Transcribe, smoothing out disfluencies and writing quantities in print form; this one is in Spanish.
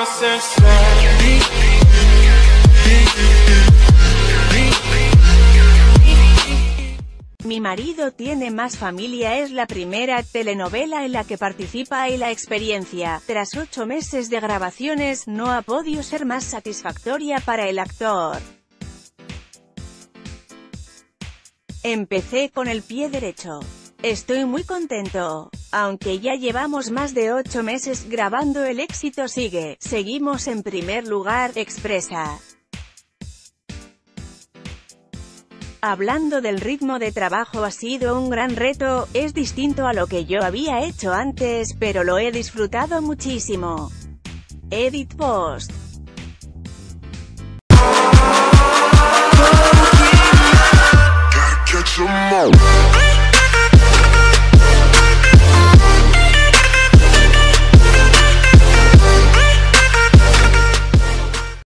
Mi marido tiene más familia es la primera telenovela en la que participa y la experiencia, tras 8 meses de grabaciones, no ha podido ser más satisfactoria para el actor. Empecé con el pie derecho. Estoy muy contento. Aunque ya llevamos más de 8 meses grabando, el éxito sigue. Seguimos en primer lugar, expresa. Hablando del ritmo de trabajo, ha sido un gran reto, es distinto a lo que yo había hecho antes, pero lo he disfrutado muchísimo. Edit Post.